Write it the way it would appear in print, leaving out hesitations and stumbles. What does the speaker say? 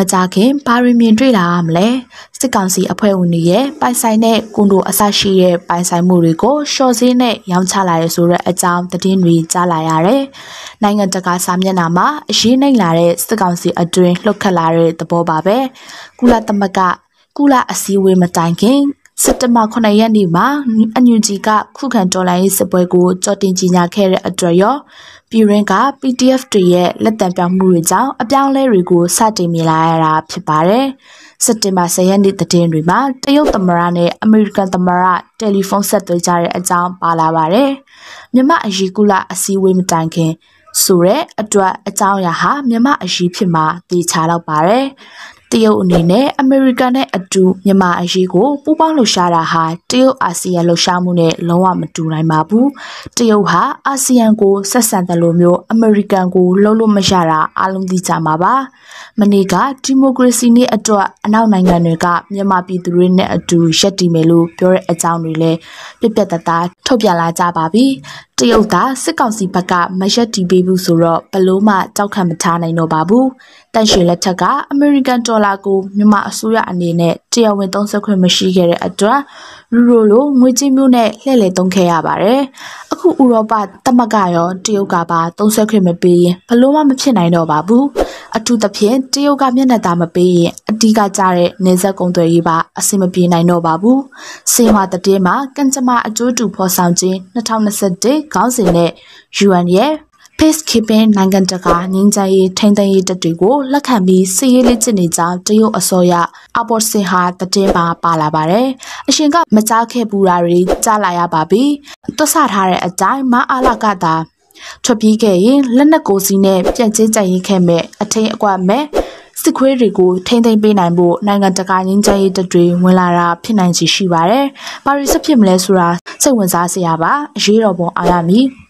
ကြာခင်ဘာတွေမြင်တွေ့လာရမလဲစစ်ကောင်စီအဖွဲ့ဝင်တွေရဲ့ပိုင်ဆိုင်တဲ့ကွန်ဒိုအဆရှိတဲ့ပိုင်ဆိုင်မှုတွေကိုရှော့ဈေးနဲ့ရောင်းချလာရဲဆိုတဲ့အကြောင်းသတင်းတွေကြားလာရတယ်။နိုင်ငံတကာစာမျက်နှာမှာအရေးနှိမ့်လာတဲ့စစ်ကောင်စီအတွင်းလှုပ်ခတ်လာတဲ့သဘောပါပဲ။ကုလသမဂ္ဂအစည်းအဝေးမတိုင်ခင်စက်တင်ဘာ9ရက်နေ့မှာအန်ယူဂျီကခုခံတော်လှန်ရေးစစ်ပွဲကိုကြော်တင်ကြီးညာခဲ့တဲ့အတွက်ရောပြည်ရင်းက PDF တွေရဲ့လက်တံပြောင်းမှုတွေကြောင့်အပြောင်းလဲတွေကိုစတင်မြင်လာရတာဖြစ်ပါတယ်။စက်တင်ဘာ10ရက်နေ့သတင်းတွေမှာတရုတ်သမ္မတနဲ့အမေရိကန်သမ္မတတယ်လီဖုန်းဆက်သွယ်ကြတဲ့အကြောင်းပါလာပါတယ်။မြန်မာအရေးကုလအစည်းအဝေးမတိုင်ခင်ဆိုတဲ့အတွက်အကြောင်းအရာဟာမြန်မာအရေးဖြစ်မှာသိချလောက်ပါတယ်။တရုတ်အနေနဲ့အမေရိကန်နဲ့အတူမြန်မာအရေးကိုပူးပေါင်းလှုပ်ရှားတာဟာတရုတ်အာဆီယံလှုပ်ရှားမှုနဲ့လုံးဝမတူနိုင်ပါဘူး။တရုတ်ဟာအာဆီယံကိုဆက်ဆံတယ်လို့မျိုးအမေရိကန်ကိုလှုပ်လို့မရတာအလုံးသိကြမှာပါ။မနေ့ကဒီမိုကရေစီနဲ့အတွက်အနောက်နိုင်ငံတွေကမြန်မာပြည်သူတွေနဲ့အတူရပ်တည်မယ်လို့ပြောတဲ့အကြောင်းတွေလည်းပြပြတသားထုတ်ပြန်လာကြပါပြီ။တရုတ်ကစစ်ကောင်စီဘက်ကမရက်တီပေးဘူးဆိုတော့ဘလို့မှကြောက်ခံမထားနိုင်တော့ပါဘူး။တန်ရွှေလက်ထက်ကအမေရိကန်ဒေါ်လာကိုမြန်မာအစိုးရအနေနဲ့တရားဝင်သုံးစွဲခွင့်မရှိခဲ့တဲ့အတွက်လိုငွေကြေးမျိုးနဲ့လှည့်လည်သုံးခဲ့ရပါတယ်။အခုဥရောပသမဂ္ဂရောတရုတ်ကပါသုံးစွဲခွင့်မပေးရင်ဘလို့မှမဖြစ်နိုင်တော့ပါဘူး။အထူးသဖြင့်တရုတ်ကမျက်နှာသာမပေးရင်အဓိကကျတဲ့နေဆက်ကုန်သွယ်ရေးပါအဆင်မပြေနိုင်တော့ပါဘူး။စေမာတည်မှာကန်ချမာအကျိုးတူဖော်ဆောင်ခြင်း2021ခေါင်းစဉ်နဲ့ UN ရဲ့ Peacekeeping နိုင်ငံတကာငြိမ်းချမ်းရေးထိန်းသိမ်းရေးတပ်တွေကိုလက်ခံပြီးစစ်ရေးလေ့ကျင့်နေကြောင်းတရုတ်အစိုးရအပေါ်စင်ဟာတည်မှာပါလာပါတယ်။အရှင်ကမကြားခဲ့ဘူးတာတွေကြားလာရပါပြီ။သွတ်ဆထားတဲ့အတိုင်းမအားလာကသာထွက်ပြေးခဲ့ရင်လက်နက်ကိုစီနဲ့ပြန့်ကျဲကြရင်ခဲ့မဲ့အထင်းအကွက်မဲ့စစ်ခွေးတွေကိုထိမ့်သိမ်းပေးနိုင်ဖို့နိုင်ငံတကာငြိမ်းချမ်းရေးတပ်တွေဝင်လာတာဖြစ်နိုင်ချေရှိပါတယ်။ပါရီစစ်ဖြစ်မလဲဆိုတာစိတ်ဝင်စားစရာပါ။အရေးတော်ပုံအားရမည်။